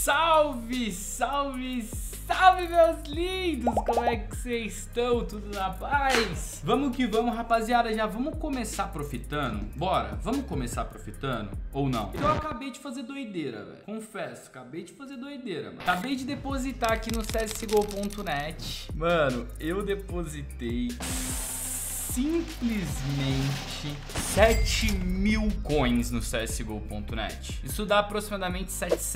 Salve, salve, salve, meus lindos! Como é que vocês estão? Tudo na paz? Vamos que vamos, rapaziada. Já vamos começar profitando? Bora, vamos começar profitando? Ou não? Eu acabei de fazer doideira, velho. Confesso, acabei de fazer doideira, mano. Acabei de depositar aqui no csgo.net. Mano, eu depositei simplesmente 7.000 coins no csgo.net. Isso dá aproximadamente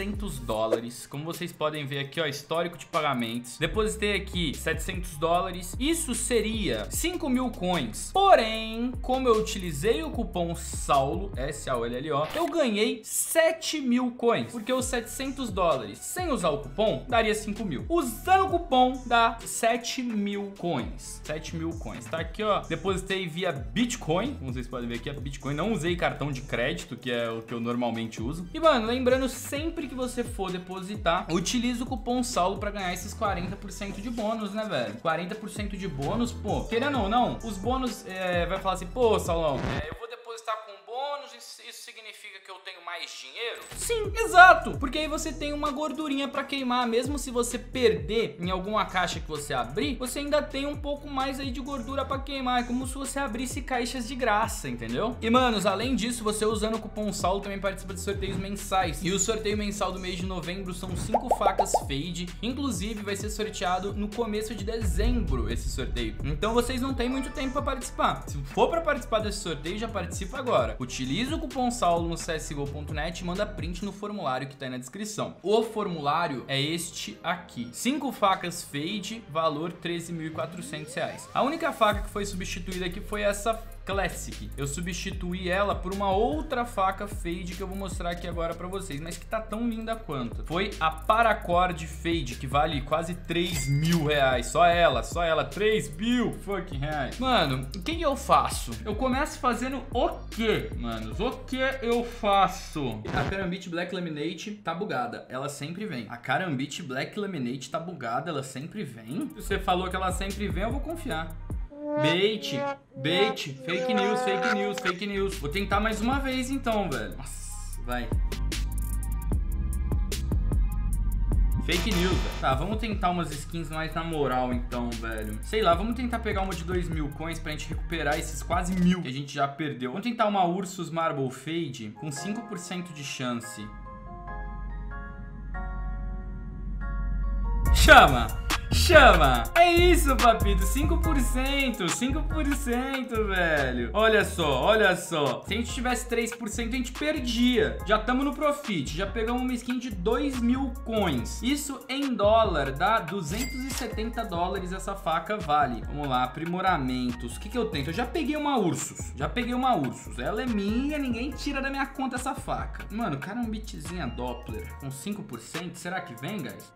$700. Como vocês podem ver aqui, ó, histórico de pagamentos. Depositei aqui $700. Isso seria 5.000 coins. Porém, como eu utilizei o cupom SAULO, SAULLO, eu ganhei 7.000 coins. Porque os $700 sem usar o cupom daria 5.000. Usando o cupom dá 7.000 coins. 7.000 coins. Tá aqui, ó. Depositei via Bitcoin, como vocês podem ver aqui, é Bitcoin. Não usei cartão de crédito, que é o que eu normalmente uso. E, mano, lembrando, sempre que você for depositar, utilize o cupom SAULO pra ganhar esses 40% de bônus, né, velho? 40% de bônus, pô, querendo ou não, os bônus, vai falar assim, pô, Saulão, eu vou depositar com bônus, isso significa que eu tenho mais dinheiro? Sim, exato, porque aí você tem uma gordurinha pra queimar. Mesmo se você perder em alguma caixa que você abrir, você ainda tem um pouco mais aí de gordura pra queimar. É como se você abrisse caixas de graça, entendeu? E, manos, além disso, você usando o cupom SAULO também participa de sorteios mensais. E o sorteio mensal do mês de novembro são 5 facas Fade. Inclusive, vai ser sorteado no começo de dezembro esse sorteio. Então vocês não têm muito tempo pra participar. Se for pra participar desse sorteio, já participa agora. Utilize o cupom SAULO no csgo.net e manda print no formulário que tá aí na descrição. O formulário é este aqui. 5 facas Fade, valor R$13.400. A única faca que foi substituída aqui foi essa Classic. Eu substituí ela por uma outra faca Fade que eu vou mostrar aqui agora pra vocês, mas que tá tão linda quanto. Foi a Paracord Fade, que vale quase R$3.000. Só ela, R$3.000 fucking reais. Mano, o que eu faço? Eu começo fazendo o quê, manos? O que eu faço? A Karambit Black Laminate tá bugada, ela sempre vem. A Karambit Black Laminate tá bugada, ela sempre vem? Se você falou que ela sempre vem, eu vou confiar. Bait, fake news. Vou tentar mais uma vez então, velho. Nossa, vai. Fake news, velho. Tá, vamos tentar umas skins mais na moral então, velho. Sei lá, vamos tentar pegar uma de 2.000 coins pra gente recuperar esses quase 1.000 que a gente já perdeu. Vamos tentar uma Ursus Marble Fade com 5% de chance. Chama! É isso, papito, 5%, velho. Olha só, se a gente tivesse 3%, a gente perdia. Já estamos no profit, já pegamos uma skin de 2.000 coins. Isso em dólar dá $270 essa faca vale. Vamos lá, aprimoramentos. O que eu tento? Eu já peguei uma Ursus, ela é minha, ninguém tira da minha conta essa faca. Mano, Karambitzinha Doppler com 5%, será que vem, guys?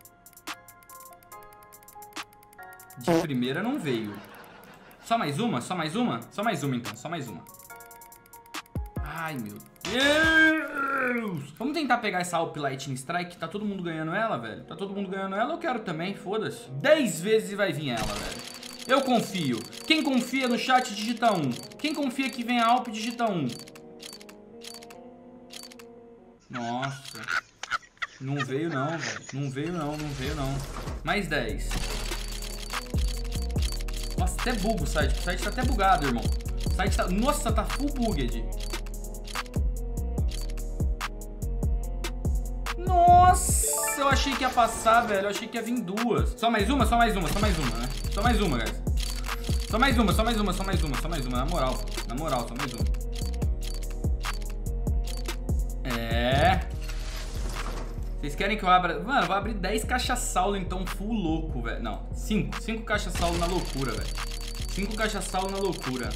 De primeira não veio. Só mais uma então, só mais uma. Ai, meu Deus. Vamos tentar pegar essa Alp Lightning Strike. Tá todo mundo ganhando ela, velho? Tá todo mundo ganhando ela, eu quero também, foda-se. 10 vezes vai vir ela, velho. Eu confio. Quem confia no chat, digita 1. Quem confia que vem a Alp, digita 1. Nossa. Não veio não, velho. Não veio não. Mais 10. Nossa, até buga o site. O site tá até bugado, irmão. O site tá... Nossa, tá full bugged. Nossa, eu achei que ia passar, velho. Eu achei que ia vir duas. Só mais uma, né? Só mais uma, guys. Só mais uma. Na moral, só mais uma. Vocês querem que eu abra... Mano, eu vou abrir 10 caixas Saulo, então, full louco, velho. Não, 5 caixas Saulo na loucura, velho. 5 caixas Saulo na loucura.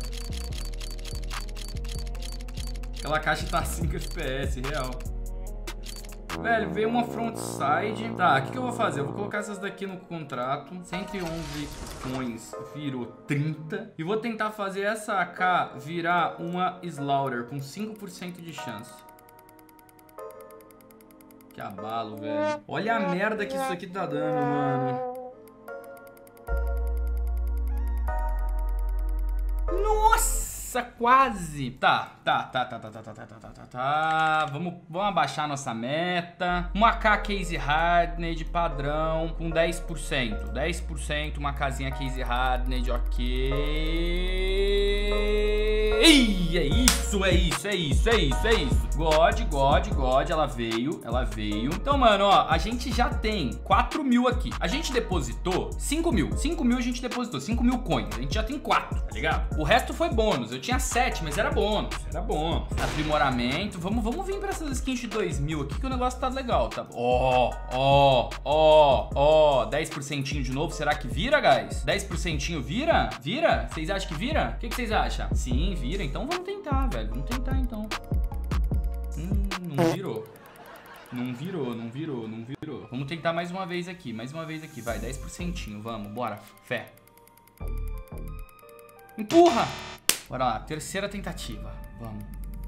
Aquela caixa tá 5 FPS, real. Velho, veio uma frontside. Tá, o que eu vou fazer? Eu vou colocar essas daqui no contrato. 111 coins virou 30. E vou tentar fazer essa AK virar uma Slaughter com 5% de chance. Que abalo, velho. Olha a merda que isso aqui tá dando, mano. Nossa, quase. Tá. Vamos abaixar nossa meta. Uma AK Case Hardened padrão com 10%. 10%, uma casinha Case Hardened, ok. Ih, é isso. God, ela veio. Então, mano, ó, a gente já tem 4 mil aqui. A gente depositou 5 mil. 5 mil a gente depositou, 5 mil coins. A gente já tem 4, tá ligado? O resto foi bônus. Eu tinha 7, mas era bônus. Aprimoramento. Vamos vir pra essas skins de 2 mil aqui, que o negócio tá legal, tá? Ó. 10% de novo. Será que vira, guys? 10% vira? Vira? Vocês acham que vira? O que vocês acham? Sim, vira. Então vamos tentar, velho. Vamos tentar, então. Não virou. Não virou. Vamos tentar mais uma vez aqui. Vai, 10%. Vamos, bora. Fé. Empurra! Bora lá, terceira tentativa. Vamos.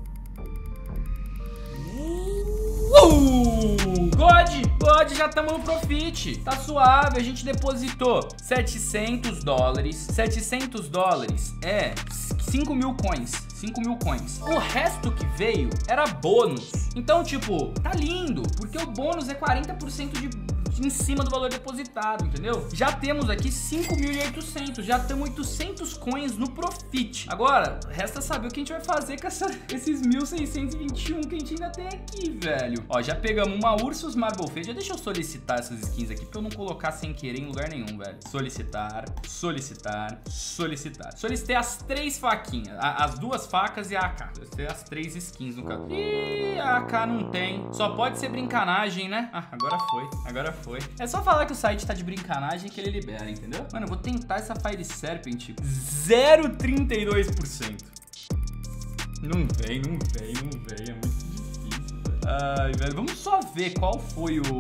God, já estamos no profit. Tá suave, a gente depositou 700 dólares. 700 dólares é 5 mil coins. 5 mil coins. O resto que veio era bônus. Então, tipo, tá lindo, porque o bônus é 40% em cima do valor depositado, entendeu? Já temos aqui 5.800, já estamos 800 coins no profit. Agora, resta saber o que a gente vai fazer com esses 1.621 que a gente ainda tem aqui, velho. Ó, já pegamos uma Ursus Marble Fade. Já deixa eu solicitar essas skins aqui pra eu não colocar sem querer em lugar nenhum, velho. Solicitar. Solicitei as 3 faquinhas, as 2 facas e a AK. Solicitei as 3 skins no caso. Ih, a AK não tem. Só pode ser brincanagem, né? Ah, agora foi. É só falar que o site tá de brincanagem que ele libera, entendeu? Mano, eu vou tentar essa Fire Serpent. 0,32%. Não vem. É muito difícil, velho. Ai, velho. Vamos só ver qual foi o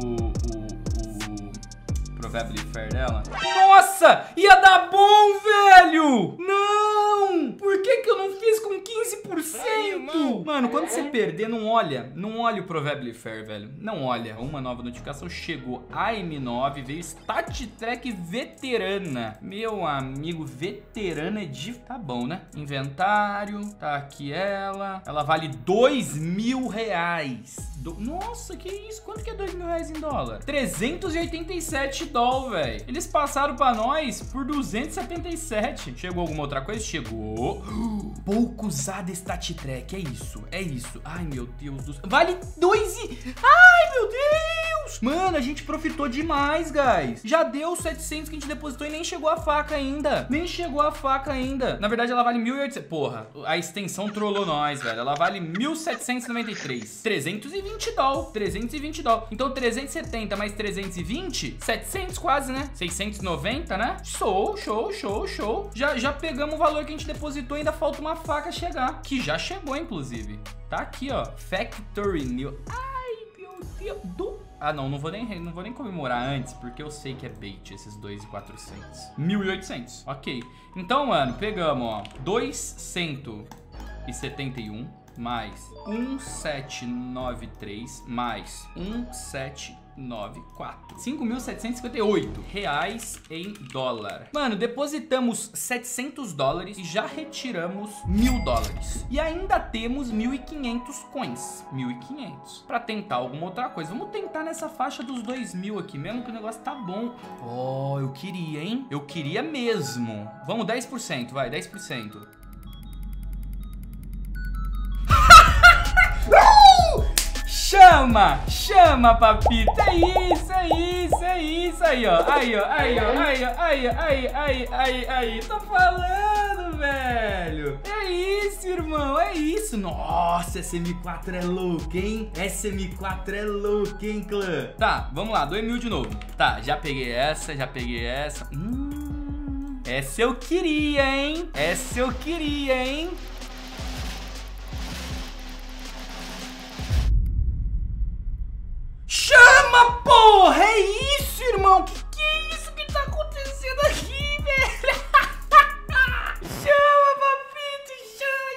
Probably Fair dela. Nossa! Ia dar bom, velho! Não! Por que eu não fiz com 15%? Mano, quando você perder, não olha o Probably Fair, velho. Não olha. Uma nova notificação chegou. A M9 veio Stat Track Veterana. Meu amigo, veterana é de... Tá bom, né? Inventário. Tá aqui ela. Ela vale R$2.000. Nossa, que isso? Quanto que é R$2.000 em dólar? 387 dólares, velho. Eles passaram pra nós por 277. Chegou alguma outra coisa? Chegou. Pouco usada Stat Track. É isso. Ai, meu Deus do céu. Vale 2 e... Ai, meu Deus. Mano, a gente profitou demais, guys. Já deu 700 que a gente depositou e nem chegou a faca ainda. Na verdade, ela vale 1.800. Porra, a extensão trollou nós, velho. Ela vale 1.793. 320 dólares. Então, 370 mais 320, 700 quase, né? 690, né? Show. Já pegamos o valor que a gente depositou e ainda falta uma faca chegar. Que já chegou, inclusive. Tá aqui, ó. Factory New. Ai, meu Deus. Ah, não vou nem comemorar antes, porque eu sei que é bait esses 2.400. 1.800. Ok. Então, mano, pegamos, ó. 271 mais 1.793 mais 1.794. 5.758 reais em dólar. Mano, depositamos 700 dólares e já retiramos 1.000 dólares. E ainda temos 1.500 coins. 1.500. Pra tentar alguma outra coisa. Vamos tentar nessa faixa dos 2.000 aqui, mesmo que o negócio tá bom. Oh, eu queria, hein? Eu queria mesmo. Vamos, 10%, vai, 10%. Chama, papito. É isso aí, ó. Aí. Tô falando, velho. É isso, irmão, é isso. Nossa, essa M4 é louca, hein? Clã? Tá, vamos lá, 2.000 de novo. Tá, já peguei essa. Essa eu queria, hein? Chama, porra! É isso, irmão! Que é isso que tá acontecendo aqui, velho? Chama, papito!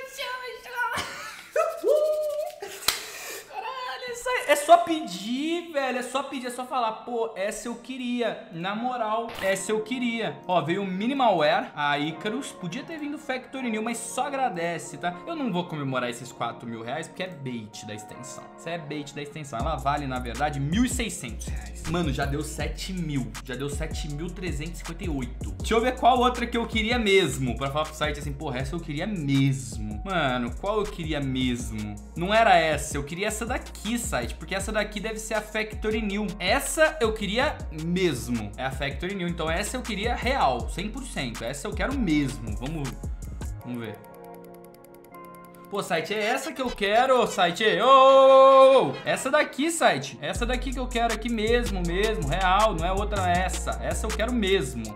Chama! Caralho, é só pedir, velho. É só pedir, é só falar, pô, essa eu queria. Na moral, essa eu queria. Ó, veio o Minimalware, a Icarus. Podia ter vindo Factory New, mas só agradece, tá? Eu não vou comemorar esses 4 mil reais, porque é bait da extensão. Isso é bait da extensão. Ela vale, na verdade, 1.600 reais. Mano, já deu 7 mil. Já deu 7.358. Deixa eu ver qual outra que eu queria mesmo. Pra falar pro site assim, porra, essa eu queria mesmo. Mano, qual eu queria mesmo? Não era essa, eu queria essa daqui, site. Porque essa daqui deve ser a Factory New. Essa eu queria mesmo. É a Factory New. Então essa eu queria real, 100%. Essa eu quero mesmo. Vamos ver. Pô, site, é essa que eu quero, site. Ô, essa daqui, site. Essa daqui que eu quero aqui mesmo, real. Não é outra, essa. Essa eu quero mesmo.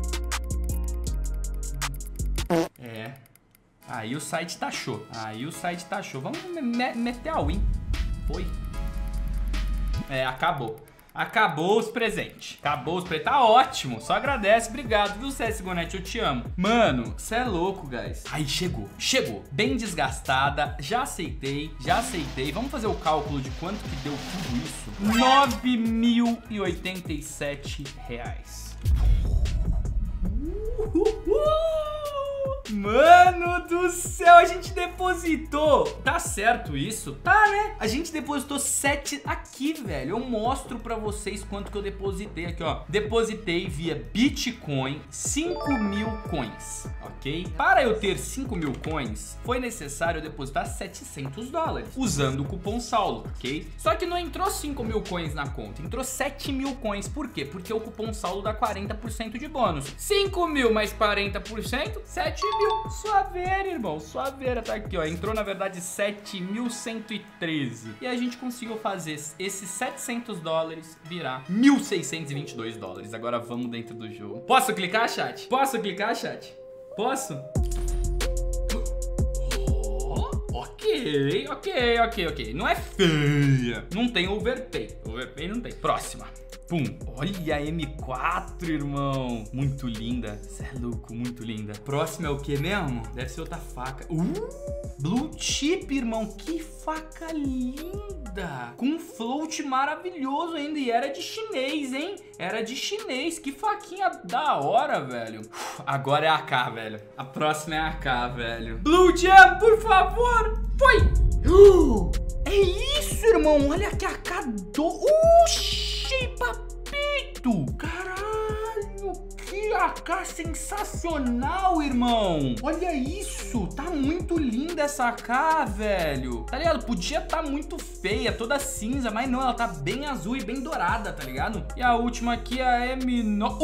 É. Aí o site taxou. Vamos meter a win. Foi. É, acabou. Acabou os presentes. Tá ótimo. Só agradece. Obrigado, viu, CSGO.net? Eu te amo. Mano, cê é louco, guys. Aí, chegou. Bem desgastada. Já aceitei. Vamos fazer o cálculo de quanto que deu tudo isso. R$9.087. Mano do céu, a gente depositou. Tá certo isso? Tá, né? A gente depositou 7 aqui, velho. Eu mostro pra vocês quanto que eu depositei aqui, ó. Depositei via Bitcoin 5.000 coins, ok? Para eu ter 5.000 coins, foi necessário eu depositar $700 usando o cupom Saulo, ok? Só que não entrou 5.000 coins na conta, entrou 7.000 coins. Por quê? Porque o cupom Saulo dá 40% de bônus. 5.000 mais 40%, 7.000. Suaveira, irmão, suaveira. Tá aqui, ó, entrou na verdade 7.113. E a gente conseguiu fazer esses $700 virar $1.622. Agora vamos dentro do jogo. Posso clicar, chat? Posso? Ok. Não é feia. Não tem overpay. Overpay não tem. Próxima. Pum. Olha a M4, irmão. Muito linda. Cê é louco, muito linda. Próxima é o que mesmo? Deve ser outra faca. Blue chip, irmão. Que faca linda. Com um float maravilhoso ainda. E era de chinês, hein? Que faquinha da hora, velho. Agora é a AK, velho. A próxima é a AK, velho. Blue Jam, por favor. Foi. É isso, irmão. Olha que AK do... papito! Caralho, que AK sensacional, irmão! Olha isso, tá muito linda essa AK, velho. Tá ligado? Podia tá muito feia, toda cinza, mas não, ela tá bem azul e bem dourada, tá ligado? E a última aqui é a M9...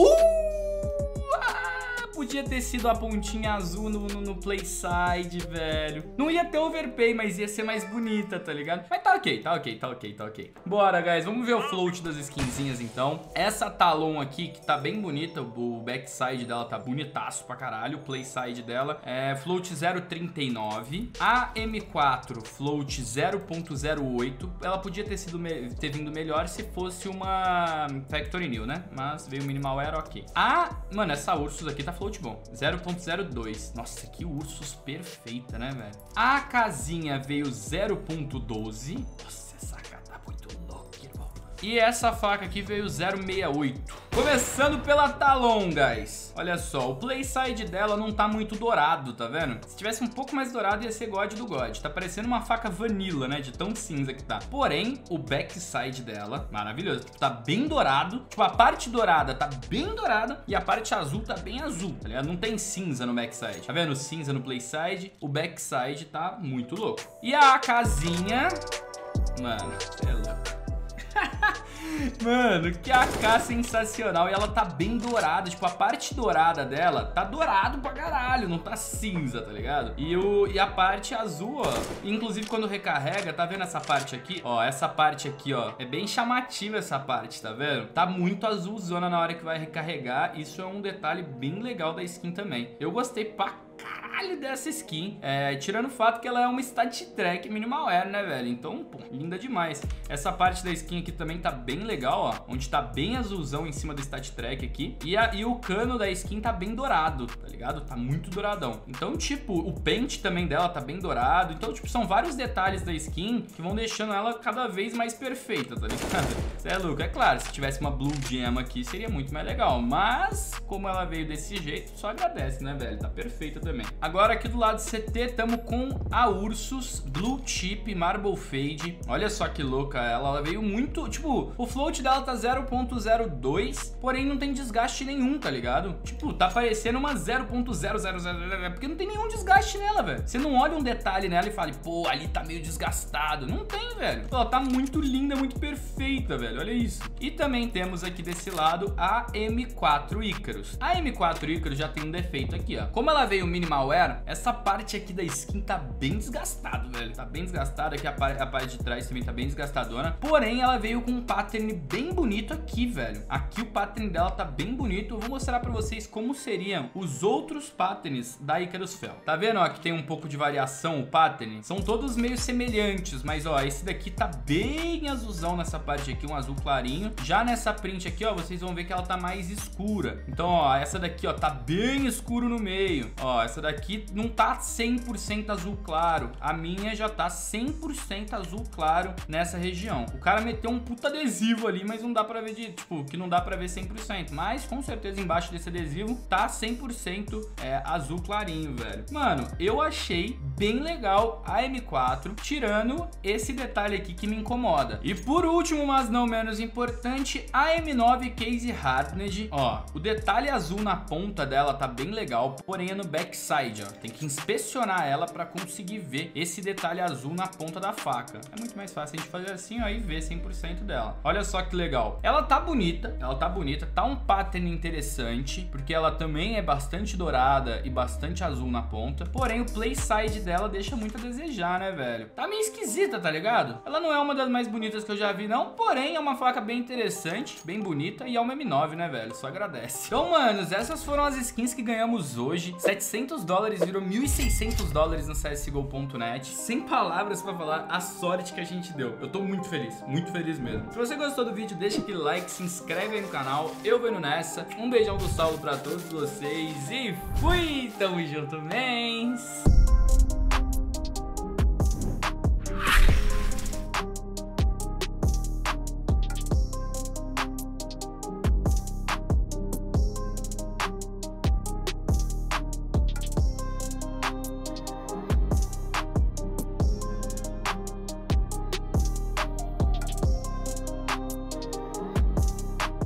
Podia ter sido a pontinha azul no Playside, velho. Não ia ter overpay, mas ia ser mais bonita, tá ligado? Mas tá ok. Bora, guys, vamos ver o float das skinzinhas, então. Essa Talon aqui, que tá bem bonita, o backside dela tá bonitaço pra caralho. O Playside dela é float 0.39. A M4, float 0.08. Ela podia ter vindo melhor se fosse uma Factory New, né? Mas veio o Minimalware, ok. Mano, essa Ursus aqui tá float bom, 0.02. Nossa, que Ursus perfeita, né, velho? A casinha veio 0.12. Nossa, essa cara tá muito louca, irmão. E essa faca aqui veio 0.68. Começando pela Talon, guys. Olha só, o Playside dela não tá muito dourado, tá vendo? Se tivesse um pouco mais dourado, ia ser God do God. Tá parecendo uma faca vanilla, né? De tão cinza que tá. Porém, o backside dela, maravilhoso. Tá bem dourado. Tipo, a parte dourada tá bem dourada e a parte azul tá bem azul, tá ligado? Não tem cinza no backside. Tá vendo? Cinza no Playside. O backside tá muito louco. E a casinha... Mano, você é louco. Mano, que AK sensacional. E ela tá bem dourada. Tipo, a parte dourada dela tá dourado pra caralho. Não tá cinza, tá ligado? E a parte azul, ó. Inclusive, quando recarrega, tá vendo essa parte aqui? Ó, essa parte aqui, ó. É bem chamativa essa parte, tá vendo? Tá muito azulzona na hora que vai recarregar. Isso é um detalhe bem legal da skin também. Eu gostei pra caralho caralho dessa skin. Tirando o fato que ela é uma stat track minimal air, né, velho? Então, pô, linda demais. Essa parte da skin aqui também tá bem legal, ó. Onde tá bem azulzão em cima do stat track aqui. E o cano da skin tá bem dourado, tá ligado? Tá muito douradão. Então, tipo, o pente também dela tá bem dourado. Então, tipo, são vários detalhes da skin que vão deixando ela cada vez mais perfeita, tá ligado? Cê é louco. É claro, se tivesse uma Blue Gem aqui, seria muito mais legal. Mas, como ela veio desse jeito, só agradece, né, velho? Tá perfeita também. Agora, aqui do lado do CT, tamo com a Ursus Blue Chip Marble Fade. Olha só que louca ela. Ela veio muito... Tipo, o float dela tá 0.02, porém não tem desgaste nenhum, tá ligado? Tipo, tá parecendo uma 0.000, porque não tem nenhum desgaste nela, velho. Você não olha um detalhe nela e fala, pô, ali tá meio desgastado. Não tem, velho. Ela tá muito linda, muito perfeita, velho. Olha isso. E também temos aqui desse lado a M4 Icarus. A M4 Icarus já tem um defeito aqui, ó. Como ela veio minimal wear, essa parte aqui da skin tá bem desgastada, velho. Tá bem desgastada. Aqui a parte de trás também tá bem desgastadona. Porém, ela veio com um pattern bem bonito aqui, velho. Aqui o pattern dela tá bem bonito. Eu vou mostrar pra vocês como seriam os outros patterns da Icarus Fel. Tá vendo, ó, que tem um pouco de variação o pattern? São todos meio semelhantes, mas, ó, esse daqui tá bem azulzão nessa parte aqui, um azul clarinho. Já nessa print aqui, ó, vocês vão ver que ela tá mais escura. Então, ó, essa daqui, ó, tá bem escuro no meio. Ó, essa daqui não tá 100% azul claro. A minha já tá 100% azul claro nessa região. O cara meteu um puta adesivo ali, mas não dá pra ver tipo, que não dá pra ver 100%. Mas, com certeza, embaixo desse adesivo tá 100% azul clarinho, velho. Mano, eu achei bem legal a M4, tirando esse detalhe aqui que me incomoda. E por último, mas não menos importante, a M9 Case Hardened. Ó, o detalhe azul na ponta dela tá bem legal, porém é no backside, ó. Tem que inspecionar ela pra conseguir ver esse detalhe azul na ponta da faca. É muito mais fácil a gente fazer assim, ó, e ver 100% dela. Olha só que legal. Ela tá bonita, tá um pattern interessante, porque ela também é bastante dourada e bastante azul na ponta, porém o play side dela deixa muito a desejar, né, velho? Tá meio esquisita, tá ligado? Ela não é uma das mais bonitas que eu já vi, não, porém é uma faca bem interessante, bem bonita e é uma M9, né, velho? Só agradece. Então, manos, essas foram as skins que ganhamos hoje. $700 virou $1.600 no CSGO.net. Sem palavras pra falar a sorte que a gente deu. Eu tô muito feliz mesmo. Se você gostou do vídeo, deixa aquele like, se inscreve aí no canal. Eu vou indo nessa. Um beijão do Saulo pra todos vocês e fui! Tamo junto, man!